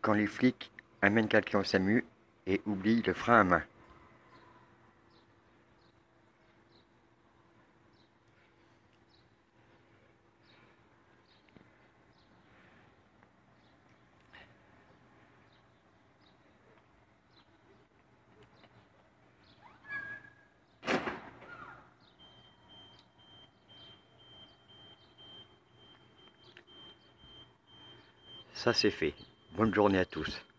quand les flics amènent quelqu'un au SAMU et oublient le frein à main. Ça c'est fait. Bonne journée à tous.